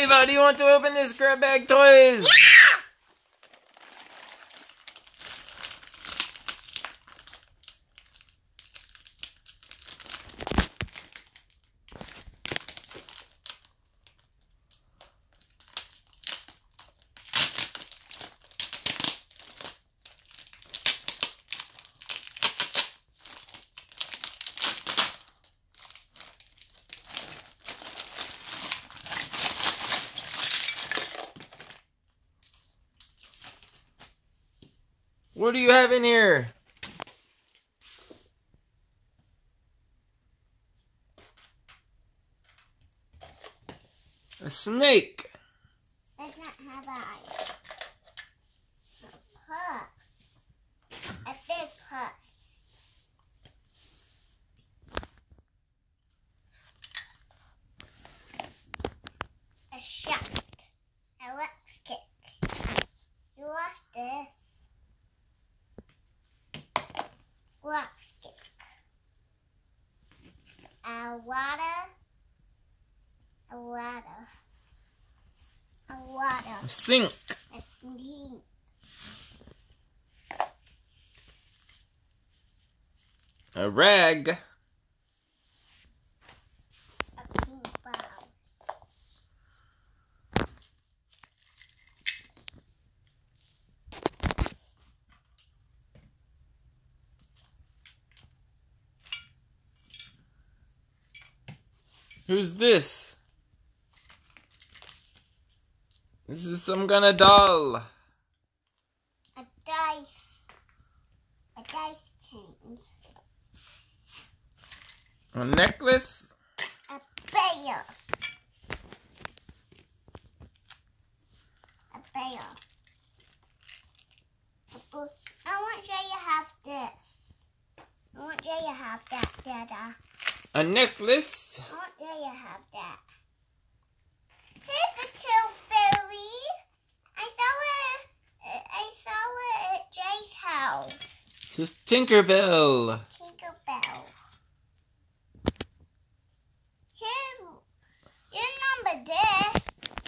Ava, do you want to open this grab bag toys? Yeah! What do you have in here? A snake. Does not have eyes. A purse. A big purse. A shot. A wax kick. You watch this. Wax kick. A water. A water. A water. A sink. A sneak. A rag. A pink ball. Who's this? This is some kind of doll. A dice. A dice chain. A necklace. A bear. A bear. A book. I want Jay to have this. I want Jay to have that, Dada. A necklace. I want Jay to have that. Here's a tooth fairy. I saw it at Jay's house. This is Tinkerbell. Tinkerbell. Here, you remember this?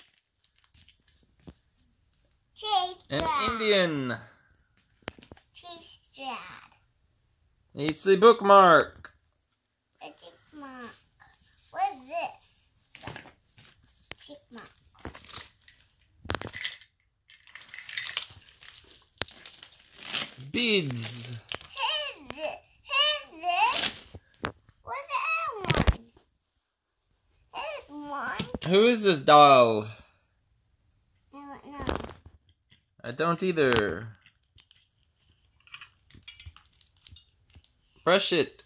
Cheese An Strad. Indian. Cheese Strad. It's a bookmark. A checkmark. What's this? Checkmark. Beads. Here's this. What's that one? Here's one. Who is this doll? I don't know. I don't either. Brush it.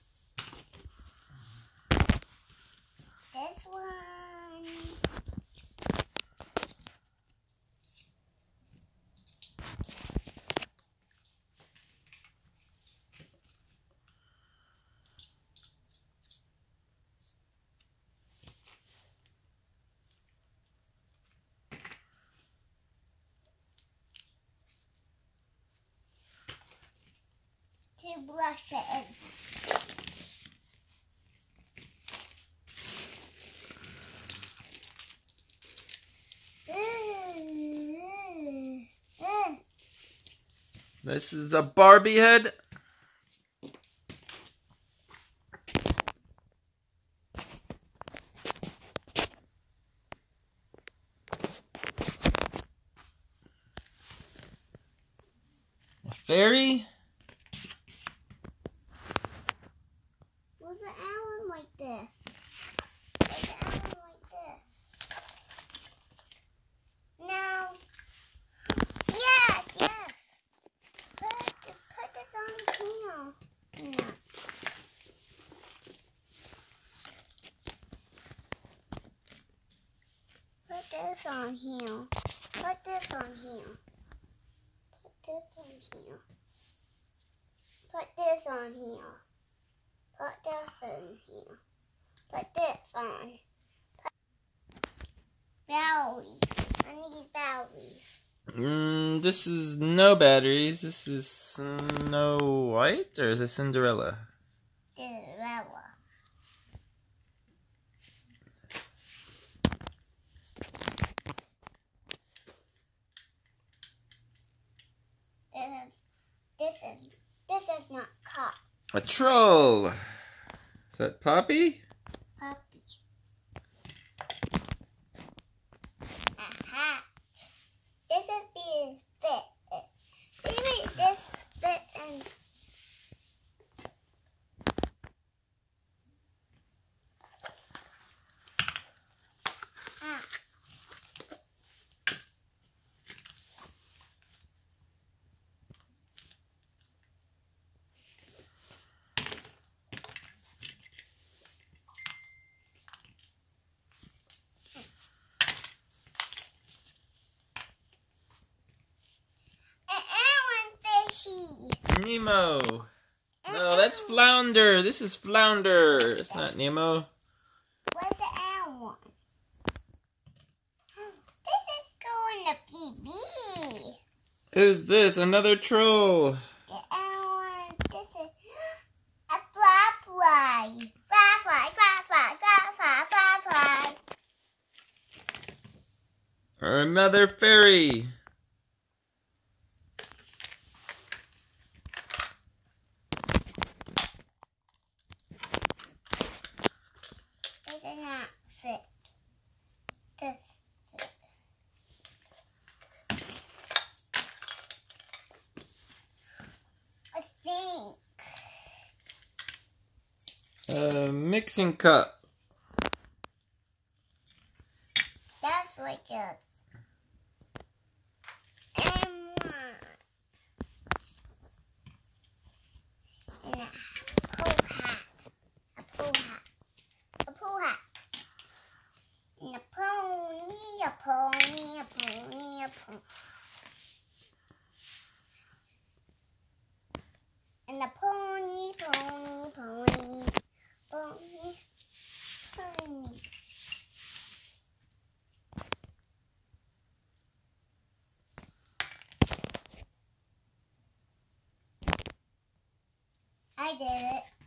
This one. To brush it in. This is a Barbie head. A fairy. Was an Alan like this? Was an Alan like this? No. Yes, yes. Put this on here. No. Put this on here. Put this on here. Put this on here. Put this on here. Put this in here. Put this on. Batteries. I need batteries. This is no batteries. This is Snow White, or is it Cinderella? A troll. Is that Poppy? Puppy. Aha. This is the fit. Maybe this fit and Nemo. No, that's Flounder. This is Flounder. It's not Nemo. What's the L one? This is going to TV. Who's this? Another troll. The L one. This is a firefly. Firefly. Or another fairy. It does not fit. This fit. I think. Mixing cup. That's like a M1. And a pool hat. A pool hat. A pool hat. And a pony, a pony, a pony, a pony. And a pony, pony, pony, pony, pony. I did it.